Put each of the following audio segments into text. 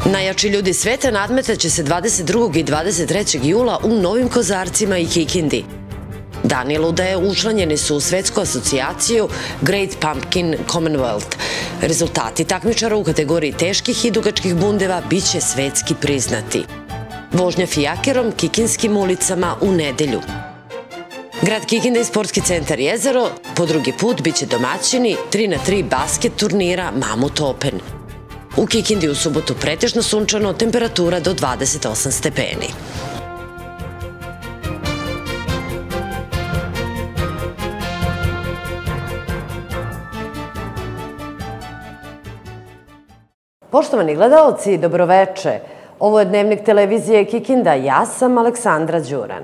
Najjači ljudi sveta nadmetaće se 22. i 23. jula u Novim Kozarcima i Kikindi. Dani ludaje učlanjeni su u svetsku asocijaciju Great Pumpkin Commonwealth. Rezultati takmičara u kategoriji teških i dugačkih bundeva biće svetski priznati. Vožnja fijakerom Kikinskim ulicama u nedelju. Grad Kikinda i sportski centar Jezero po drugi put biće domaćini 3x3 basket turnira Mamut Open. U Kikindi u subotu pretežno sunčano, temperatura do 28 stepeni. Poštovani gledaoci, dobroveče. Ovo je Dnevnik televizije Kikinda. Ja sam Aleksandra Đuran.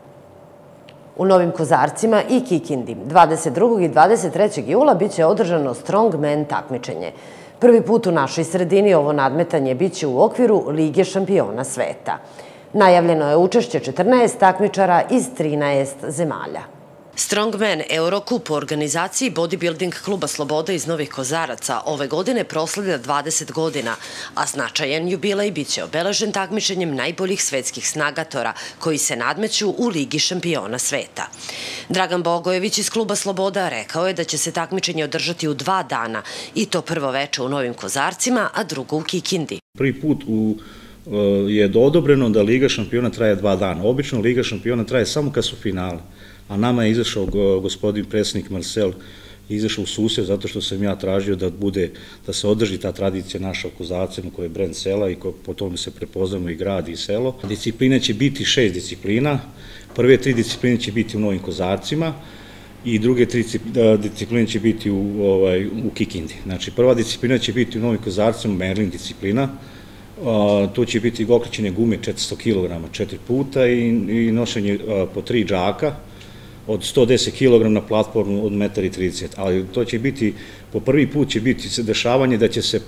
U Novim Kozarcima i Kikindi 22. i 23. jula biće održano Strongman takmičenje. Prvi put u našoj sredini ovo nadmetanje biće u okviru Lige šampiona sveta. Najavljeno je učešće 14 takmičara iz 13 zemalja. Strongman Eurocup u organizaciji Bodybuilding kluba Sloboda iz Novih Kozaraca ove godine proslavlja 20 godina, a značajan jubilej biće obeležen takmičenjem najboljih svetskih snagatora koji se nadmeću u Ligi šampiona sveta. Dragan Bogojević iz kluba Sloboda rekao je da će se takmičenje održati u 2 dana, i to prvo veče u Novim Kozarcima, a drugo u Kikindi. Prvi put je odobreno da Liga šampiona traje 2 dana. Obično Liga šampiona traje samo kad su finale. A nama je izašao gospodin predsjednik Marcel, izašao u susjed zato što sam ja tražio da se održi ta tradicija naša u Kozarcima koja je brend sela i po tome se prepoznamo i grad i selo. Discipline će biti 6 disciplina, prve 3 discipline će biti u Novim Kozarcima i druge 3 discipline će biti u Kikindi. Znači prva disciplina će biti u Novim Kozarcima, Merlin disciplina. Tu će biti okrećene gume 400 kg 4 puta i nošenje po 3 džaka od 110 kg na platformu od 1,30 m, ali to će biti, po prvi put će biti dešavanje da će se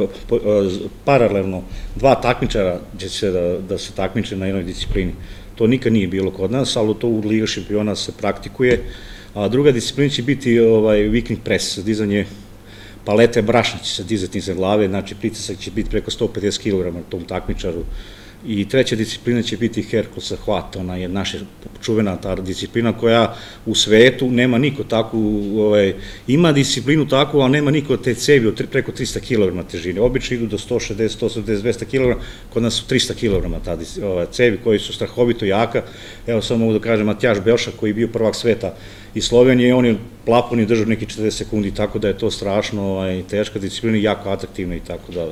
paralelno 2 takmičara da se takmiče na jednoj disciplini. To nikad nije bilo kod nas, ali to u Liga šampiona se praktikuje. A druga disciplina će biti viking press, dizanje palete brašna će se dizati iza glave, znači pritisak će biti preko 150 kg na tom takmičaru. I treća disciplina će biti Herkulsa hvat, ona je naša čuvena ta disciplina koja u svetu nema niko takvu, ima disciplinu takvu, ali nema niko te cevi od preko 300 kg težine. Obično idu do 160, 180, 200 kg, kod nas su 300 kg ta cevi koji su strahovito jaka. Evo samo mogu da kažem, Matjaž Belša koji je bio prvak sveta iz Slovenije, on je plafon i držao neki 40 sekundi, tako da je to strašno teška disciplina i jako atraktivna i tako da.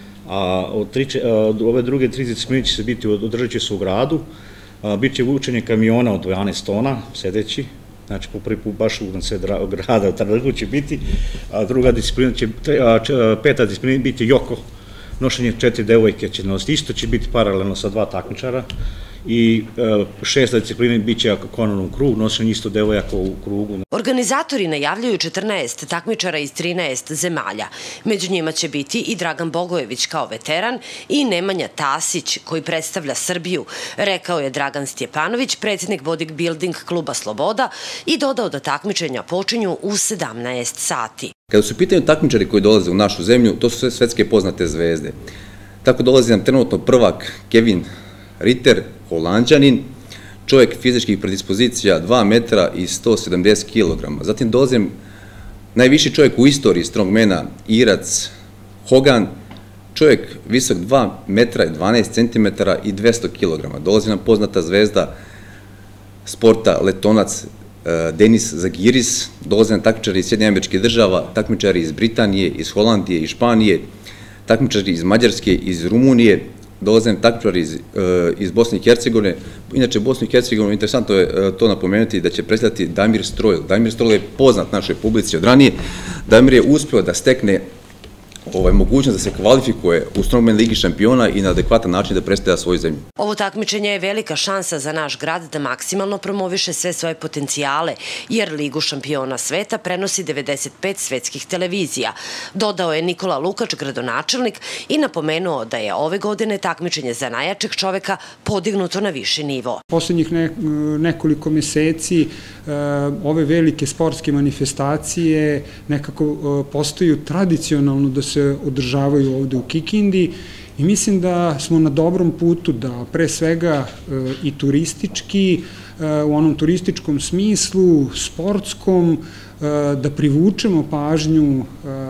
A ove druge 3 discipline će se održat će se u gradu, bit će učenje kamiona od 12 tona, sedeći, znači po prvi put baš u sred grada, u Trgu će biti, a druga disciplina će, 5. disciplina biti joko, nošenje 4 devojke će nositi, isto će biti paralelno sa 2 takmičara, i 6. disciplina biće kononom krug, nošenje isto devojaka u krugu. Organizatori najavljaju 14 takmičara iz 13 zemalja. Među njima će biti i Dragan Bogojević kao veteran i Nemanja Tasić koji predstavlja Srbiju, rekao je Dragan Stjepanović, predsjednik Bodybuilding kluba Sloboda, i dodao da takmičenja počinju u 17 sati. Kada su u pitanju takmičari koji dolaze u našu zemlju, to su sve svetske poznate zvezde. Tako dolazi nam trenutno prvak Kevin Ritter, Holanđanin, čovjek fizičkih predispozicija 2 metra i 170 kg. Zatim dolazi najviši čovjek u istoriji strongmana, Irac Hogan, čovjek visok 2 metra i 12 cm i 200 kg. Dolazi nam poznata zvezda sporta letonac Denis Zagiris, dolazi nam takmičari iz Sjedinjenih Američkih Država, takmičari iz Britanije, iz Holandije i Španije, takmičari iz Mađarske, iz Rumunije, dolaze nam takmičari iz Bosne i Hercegovine. Inače, Bosnu i Hercegovinu, interesantno je to napomenuti da će predstavljati Damir Strojl. Damir Strojl je poznat našoj publici od ranije. Damir je uspeo da stekne mogućnost da se kvalifikuje u Strongman Ligi šampiona i na adekvatan način da predstavlja svoju zemlju. Ovo takmičenje je velika šansa za naš grad da maksimalno promoviše sve svoje potencijale, jer Ligu šampiona sveta prenosi 95 svetskih televizija, dodao je Nikola Lukač, gradonačelnik, i napomenuo da je ove godine takmičenje za najjačeg čoveka podignuto na viši nivo. Poslednjih nekoliko meseci ove velike sportske manifestacije nekako postaju tradicionalno da se održavaju ovde u Kikindi I mislim da smo na dobrom putu da pre svega i turistički, u onom turističkom smislu, sportskom, da privučemo pažnju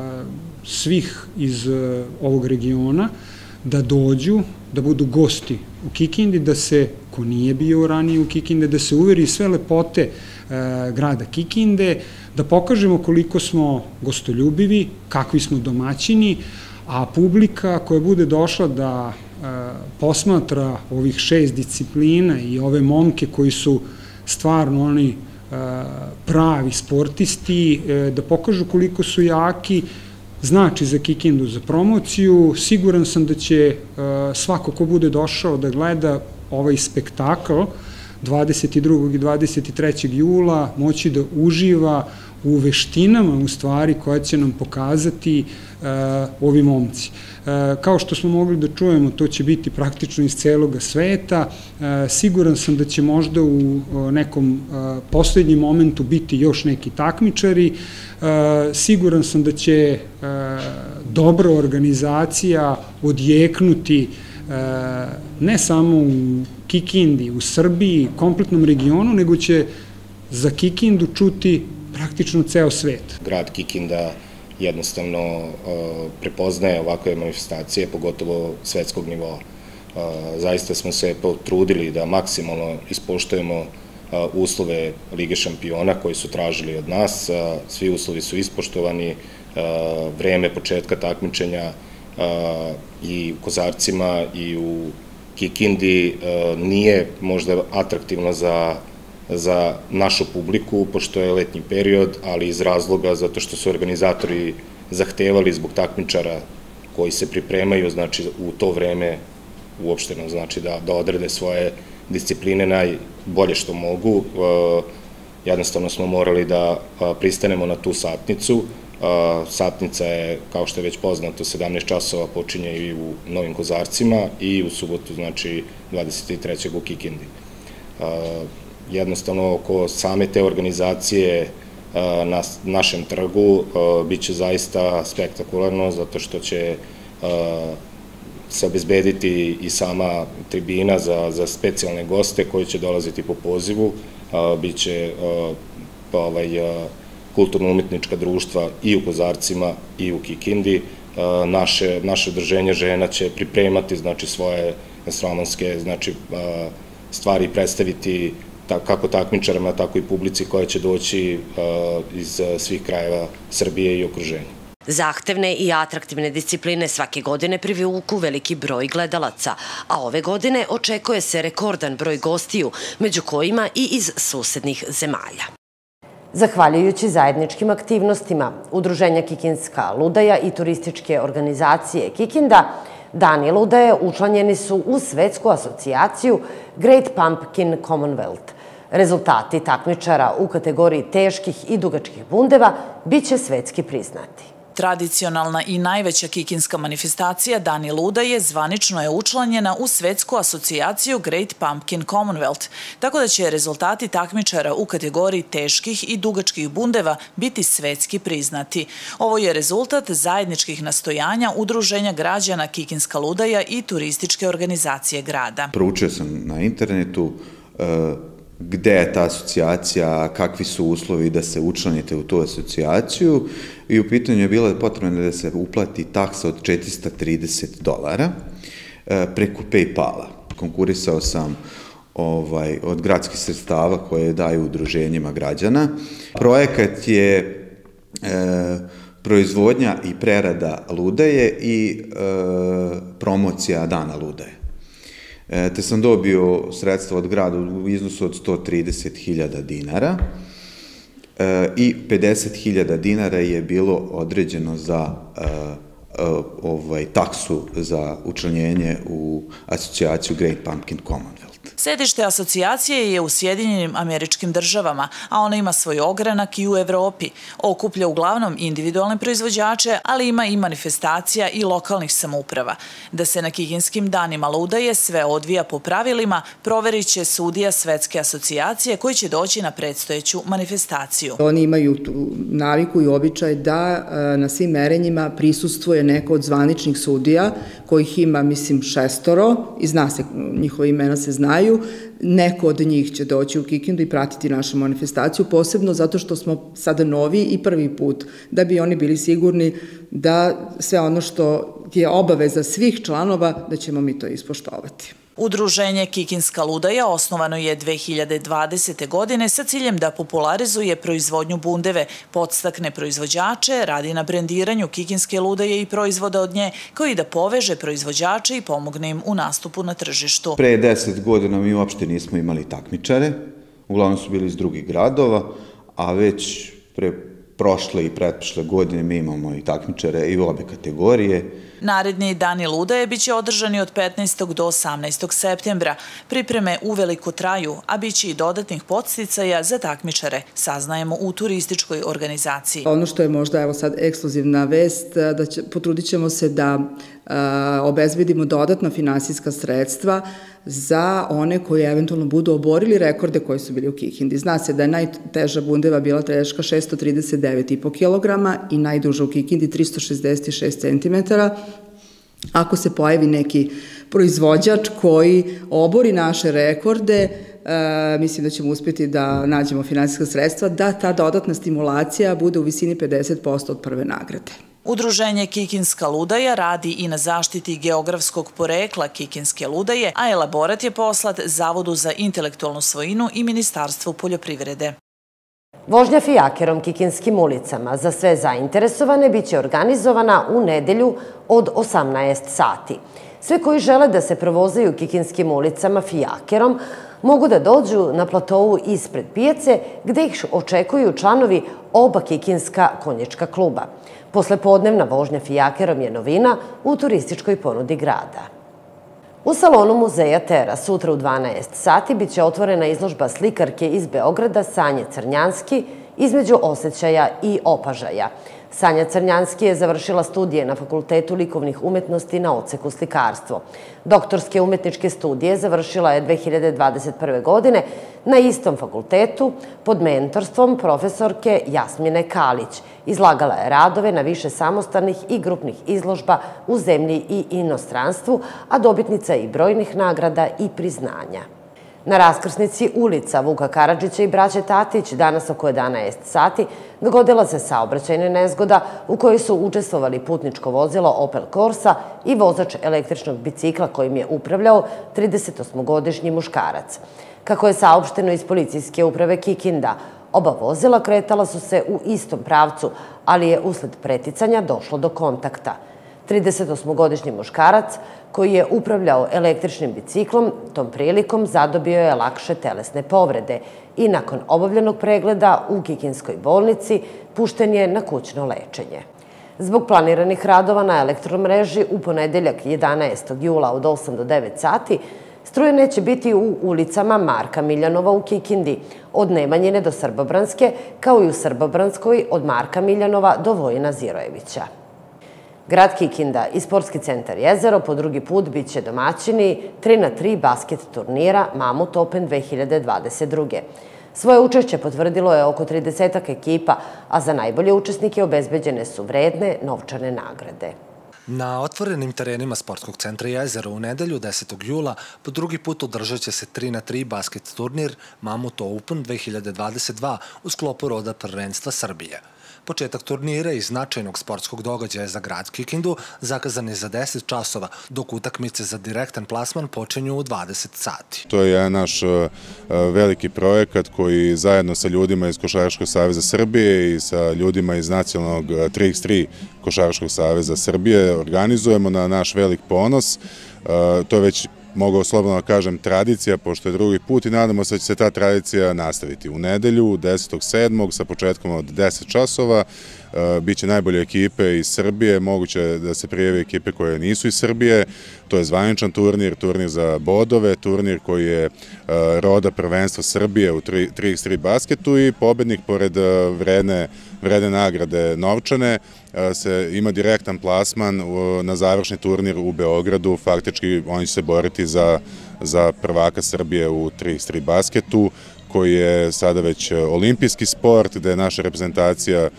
svih iz ovog regiona, da dođu, da budu gosti u Kikindi, da se, ko nije bio ranije u Kikinde, da se uveri sve lepote grada Kikinde, da pokažemo koliko smo gostoljubivi, kakvi smo domaćini, a publika koja bude došla da posmatra ovih 6 disciplina i ove momke koji su stvarno oni pravi sportisti, da pokažu koliko su jaki, znači za Kikindu, za promociju. Siguran sam da će svako ko bude došao da gleda ovaj spektakl 22. i 23. jula moći da uživa u veštinama, u stvari, koja će nam pokazati ovi momci. Kao što smo mogli da čujemo, to će biti praktično iz celoga sveta. Siguran sam da će možda u nekom poslednjem momentu biti još neki takmičari. Siguran sam da će dobra organizacija odjeknuti ne samo u Kikindi, u Srbiji, kompletnom regionu, nego će za Kikindu čuti praktično ceo svet. Grad Kikinda jednostavno prepoznaje ovakve manifestacije, pogotovo svetskog nivoa. Zaista smo se potrudili da maksimalno ispoštujemo uslove Lige šampiona koji su tražili od nas. Svi uslovi su ispoštovani, vreme početka takmičenja i u Kozarcima i u Kikindi nije možda atraktivno za našu publiku, pošto je letnji period, ali iz razloga zato što su organizatori zahtevali zbog takmičara koji se pripremaju, znači u to vreme uopšteno, znači da odrede svoje discipline najbolje što mogu. Jednostavno smo morali da pristanemo na tu satnicu. Satnica je, kao što je već poznato, 17 časova počinje i u Novim Kozarcima i u subotu, znači 23. u Kikindi. Jednostavno, oko same te organizacije na našem trgu biće zaista spektakularno, zato što će se obezbediti i sama tribina za specijalne goste koji će dolaziti po pozivu. Biće kulturno-umetnička društva i u Kozarcima i u Kikindi. Naše udruženje žena će pripremati, znači, svoje gastronomske, znači, stvari predstaviti kako takmičarima, tako i publici koja će doći iz svih krajeva Srbije i okruženja. Zahtevne i atraktivne discipline svake godine privuku veliki broj gledalaca, a ove godine očekuje se rekordan broj gostiju, među kojima i iz susednih zemalja. Zahvaljujući zajedničkim aktivnostima Udruženja Kikinska ludaja i turističke organizacije Kikinda, Dani ludaje učlanjeni su u svetsku asocijaciju Great Pumpkin Commonwealth. Rezultati takmičara u kategoriji teških i dugačkih bundeva biće svetski priznati. Tradicionalna i najveća kikinska manifestacija Dani ludaje zvanično je učlanjena u svetsku asocijaciju Great Pumpkin Commonwealth, tako da će rezultati takmičara u kategoriji teških i dugačkih bundeva biti svetski priznati. Ovo je rezultat zajedničkih nastojanja Udruženja građana Kikinska ludaja i turističke organizacije grada. Proučio sam na internetu gde je ta asocijacija, kakvi su uslovi da se učlanite u tu asocijaciju i u pitanju je bilo potrebno da se uplati taksa od $430 preko PayPala. Konkurisao sam od gradskih sredstava koje daju udruženjima građana. Projekat je proizvodnja i prerada ludaje i promocija Dana ludaje. Te sam dobio sredstva od grada u iznosu od $130.000 i $50.000 je bilo određeno za taksu za učlanjenje u asocijaciju Great Pumpkin Commonwealth. Sedište asocijacije je u Sjedinjenim Američkim Državama, a ona ima svoj ogranak i u Evropi. Okuplja uglavnom individualne proizvođače, ali ima i manifestacija i lokalnih samouprava. Da se na Kikinskim danima ludaje sve odvija po pravilima, proverit će sudija Svetske asocijacije koji će doći na predstojeću manifestaciju. Oni imaju tu naviku i običaj da na svim merenjima prisustvuje neko od zvaničnih sudija, kojih ima, mislim, 6, i zna se, njihove imena se znaju. Neko od njih će doći u Kikindu i pratiti našu manifestaciju, posebno zato što smo sada novi i prvi put, da bi oni bili sigurni da sve ono što je obaveza svih članova, da ćemo mi to ispoštovati. Udruženje Kikinska ludaja osnovano je 2020. godine sa ciljem da popularizuje proizvodnju bundeve, podstakne proizvođače, radi na brendiranju Kikinske ludaje i proizvoda od nje, kao i da poveže proizvođače i pomogne im u nastupu na tržištu. Pre 10 godina mi uopšte nismo imali takmičare, uglavnom su bili iz drugih gradova, a već pre prošle i pretprošle godine mi imamo i takmičare i u obe kategorije. Naredni dani ludaje biće održani od 15. do 18. septembra. Pripreme uveliko traju, a biće i dodatnih podsticaja za takmičare, saznajemo u turističkoj organizaciji. Ono što je možda evo sad ekskluzivna vest, potrudit ćemo se da obezbedimo dodatna finansijska sredstva za one koji eventualno budu oborili rekorde koji su bili u Kikindi. Zna se da je najteža bundeva bila teška 639,5 kg i najduža u Kikindi 366 cm. Ako se pojavi neki proizvođač koji obori naše rekorde, mislim da ćemo uspjeti da nađemo finansijska sredstva, da ta dodatna stimulacija bude u visini 50% od prve nagrade. Udruženje Kikinska ludaja radi i na zaštiti geografskog porekla Kikinske ludaje, a elaborat je poslat Zavodu za intelektualnu svojinu i Ministarstvu poljoprivrede. Vožnja fijakerom Kikinskim ulicama za sve zainteresovane biće organizovana u nedelju od 18 sati. Sve koji žele da se provozaju Kikinskim ulicama fijakerom mogu da dođu na platovu ispred pijace gde ih očekuju članovi oba Kikinska konjička kluba. Poslepodnevna vožnja fijakerom je novina u turističkoj ponudi grada. U salonu muzeja Tera sutra u 12 sati biće otvorena izložba slikarke iz Beograda Sanje Crnjanski između osjećaja i opažaja. Sanja Crnjanski je završila studije na Fakultetu likovnih umetnosti na odseku slikarstvo. Doktorske umetničke studije završila je 2021. godine na istom fakultetu pod mentorstvom profesorke Jasmine Kalić. Izlagala je radove na više samostalnih i grupnih izložba u zemlji i inostranstvu, a dobitnica je i brojnih nagrada i priznanja. Na raskrsnici ulica Vuka Karadžića i braće Tatić danas oko 11 sati dogodila se saobraćajna nezgoda u kojoj su učestvovali putničko vozilo Opel Corsa i vozač električnog bicikla kojim je upravljao 38-godišnji muškarac. Kako je saopšteno iz policijske uprave Kikinda, oba vozila kretala su se u istom pravcu, ali je usled preticanja došlo do kontakta. 38-godišnji muškarac koji je upravljao električnim biciklom tom prilikom zadobio je lakše telesne povrede i nakon obavljenog pregleda u Kikinskoj bolnici pušten je na kućno lečenje. Zbog planiranih radova na elektromreži u ponedeljak 11. jula od 8 do 9 sati struje neće biti u ulicama Marka Miljanova u Kikindi, od Nemanjine do Srbobranske, kao i u Srbobranskoj od Marka Miljanova do Vojina Zirojevića. Grad Kikinda i Sportski centar Jezero po drugi put biće domaćini 3x3 basket turnira Mamut Open 2022. Svoje učešće potvrdilo je oko 30 ekipa, a za najbolje učesnike obezbeđene su vredne novčane nagrade. Na otvorenim terenima Sportskog centra Jezero u nedelju 10. jula po drugi put održat će se 3x3 basket turnir Mamut Open 2022 u sklopu roda prvenstva Srbije. Početak turnira i značajnog sportskog događaja za grad Kikindu zakazan je za 10 časova, dok utakmice za direktan plasman počinju u 20 sati. To je naš veliki projekat koji zajedno sa ljudima iz Košarkaškog saveza Srbije i sa ljudima iz nacionalnog 3x3 Košarkaškog saveza Srbije organizujemo na naš velik ponos. To je već, mogu slobodno kažem, tradicija, pošto je drugi put i nadamo se da će se ta tradicija nastaviti. U nedelju, 10.7. sa početkom od 10 časova, biće najbolje ekipe iz Srbije, moguće da se prijave ekipe koje nisu iz Srbije, to je zvaničan turnir, turnir za bodove, turnir koji je roda prvenstva Srbije u 3x3 basketu i pobednik pored vredne nagrade novčane ima direktan plasman na završni turnir u Beogradu, faktički oni će se boriti za prvaka Srbije u 3x3 basketu, koji je sada već olimpijski sport, gde naša reprezentacija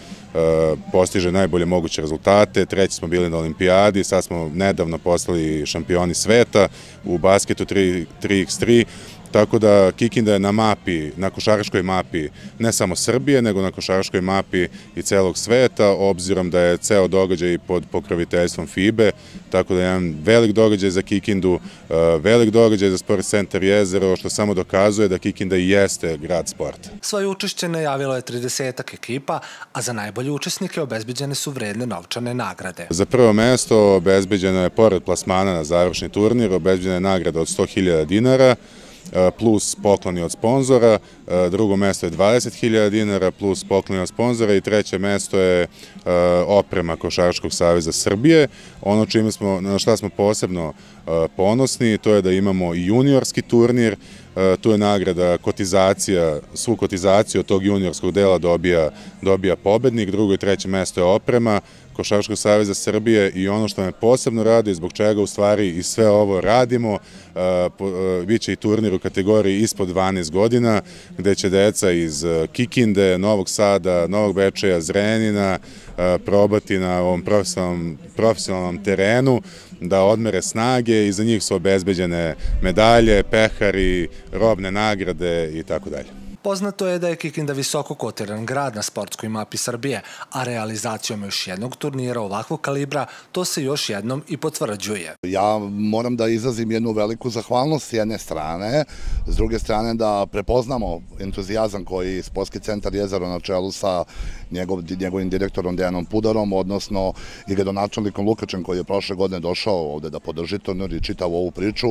postiže najbolje moguće rezultate. Treći smo bili na olimpijadi, sad smo nedavno postali šampioni sveta u basketu 3x3, tako da Kikinda je na mapi, na košarkaškoj mapi ne samo Srbije, nego na košarkaškoj mapi i celog sveta, obzirom da je ceo događaj pod pokroviteljstvom FIBE, tako da je jedan velik događaj za Kikindu, velik događaj za Sport centar Jezero, što samo dokazuje da Kikinda i jeste grad sporta. Svoje učešće najavilo je 30-ak ekipa, a za najbolje učesnike obezbeđene su vredne novčane nagrade. Za prvo mesto obezbeđeno je, pored plasmana na završni turnir, obezbeđena je nagrada od 100.000 dinara, plus pokloni od sponzora, drugo mesto je 20.000 dinara plus pokloni od sponzora i treće mesto je oprema Košarkaškog saveza Srbije. Ono na šta smo posebno ponosni, to je da imamo i juniorski turnir, tu je nagrada kotizacija, svu kotizaciju od tog juniorskog dela dobija pobednik, drugo i treće mesto je oprema Košarkaškog saveza Srbije i ono što me posebno radi, zbog čega u stvari i sve ovo radimo, biće i turnir u kategoriji ispod 12 godina, gde će deca iz Kikinde, Novog Sada, Novog Bečeja, Zrenjanina probati na ovom profesionalnom terenu da odmere snage i za njih su obezbeđene medalje, pehari, robne nagrade i tako dalje. Poznato je da je Kikinda visoko kotiran grad na sportskoj mapi Srbije, a realizacijom još jednog turnira ovakvog kalibra to se još jednom i potvrđuje. Ja moram da izrazim jednu veliku zahvalnost s jedne strane, s druge strane da prepoznamo entuzijazam koji Sportski centar Jezero na čelu sa njegovim direktorom Dejanom Pudarom, odnosno i gradonačelnikom Lukačem koji je prošle godine došao ovde da podrži turnir i čitavu ovu priču.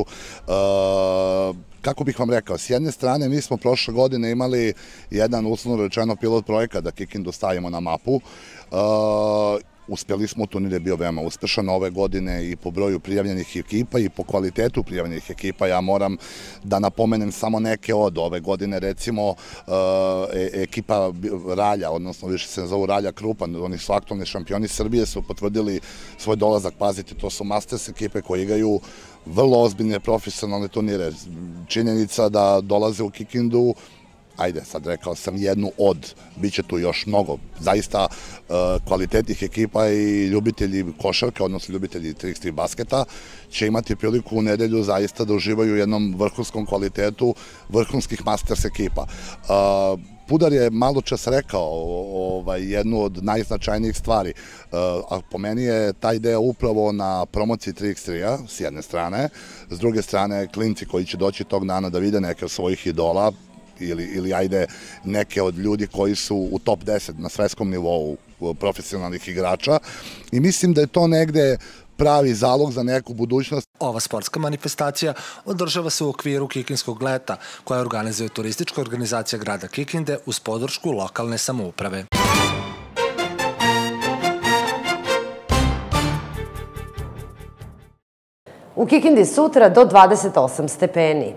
Kako bih vam rekao, s jedne strane mi smo prošle godine imali jedan uslovno rečeno pilot projekat da Kikindu stavimo na mapu. Uspjeli smo, turnir je bio veoma uspešan ove godine i po broju prijavljenih ekipa i po kvalitetu prijavljenih ekipa. Ja moram da napomenem samo neke od ove godine, recimo ekipa Ralja, odnosno više se zovu Ralja Krupan, oni su aktualni šampioni Srbije, su potvrdili svoj dolazak, pazite, to su Masters ekipe koje igraju vrlo ozbiljne profesionalne turnire. Činjenica da dolaze u Kikindu, ajde, sad rekao sam jednu od, bit će tu još mnogo, zaista kvalitetnih ekipa i ljubitelji košarka, odnosno ljubitelji 3x3 basketa, će imati priliku u nedelju zaista da uživaju u jednom vrhunskom kvalitetu vrhunskih Masters ekipa. Pudar je malo čas rekao jednu od najznačajnijih stvari, a po meni je taj deo upravo na promociji 3x3-a s jedne strane, s druge strane klinci koji će doći tog dana da vide neke od svojih idola, ili ajde neke od ljudi koji su u top 10 na svetskom nivou profesionalnih igrača i mislim da je to negde pravi zalog za neku budućnost. Ova sportska manifestacija održava se u okviru Kikinskog leta, koja organizuje turistička organizacija grada Kikinde uz podršku lokalne samouprave. U Kikindi sutra do 28 stepeni.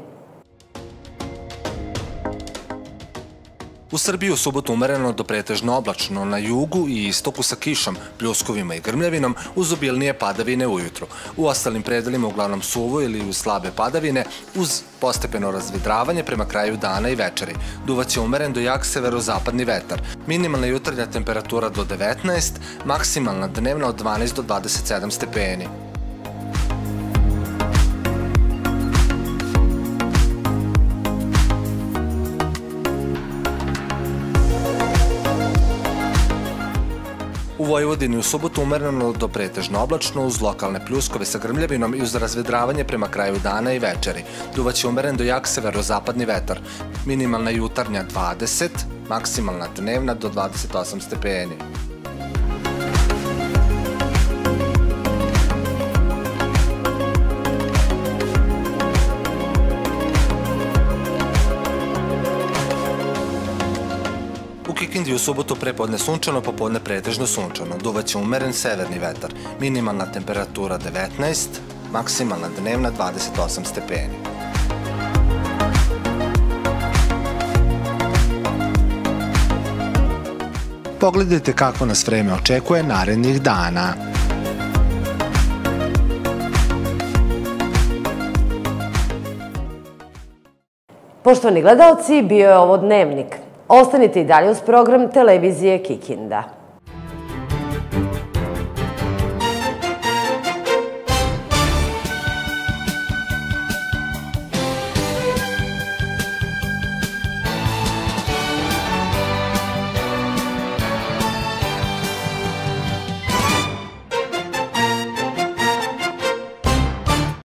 U Srbiji u subotu umereno do pretežno oblačno, na jugu i istoku sa kišom, pljuskovima i grmljavinom uz obilnije padavine ujutru. U ostalim predelima uglavnom suvo ili uz slabe padavine uz postepeno razvedravanje prema kraju dana i večeri. Duvaće umeren do jak severozapadni vetar. Minimalna jutarnja temperatura do 19, maksimalna dnevna od 12 do 27 stepeni. U Vojvodini u subotu umereno do pretežno oblačno uz lokalne pljuskove sa grmljavinom i uz razvedravanje prema kraju dana i večeri. Duvaće umeren do jak severozapadni vetar. Minimalna jutarnja 20, maksimalna dnevna do 28 stepeni. U Kikindi u subotu prepodne sunčano, popodne pretežno sunčano. Duvaće umeren severni vetar. Minimalna temperatura 19, maksimalna dnevna 28 stepeni. Pogledajte kako nas vreme očekuje narednih dana. Poštovani gledalci, bio je ovo Dnevnik. Ostanite i dalje uz program televizije Kikinda.